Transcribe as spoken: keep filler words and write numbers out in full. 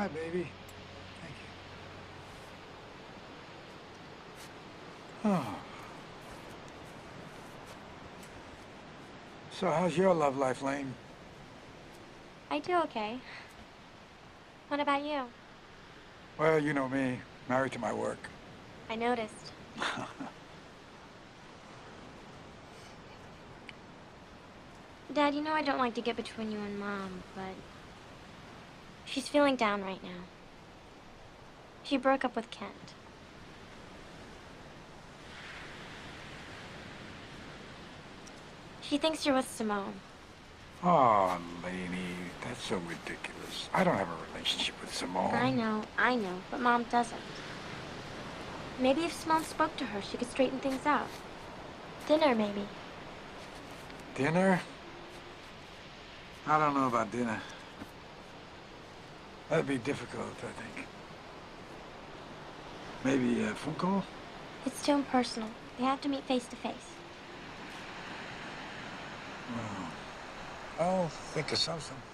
Hi, baby. Thank you. Oh. So how's your love life, Lane? I do okay. What about you? Well, you know me. Married to my work. I noticed. Dad, you know I don't like to get between you and Mom, but she's feeling down right now. She broke up with Kent. She thinks you're with Simone. Oh, Laney, that's so ridiculous. I don't have a relationship with Simone. I know, I know, but Mom doesn't. Maybe if Simone spoke to her, she could straighten things out. Dinner, maybe. Dinner? I don't know about dinner. That'd be difficult, I think. Maybe a phone call? It's too impersonal. We have to meet face to face. Oh. I'll think of something.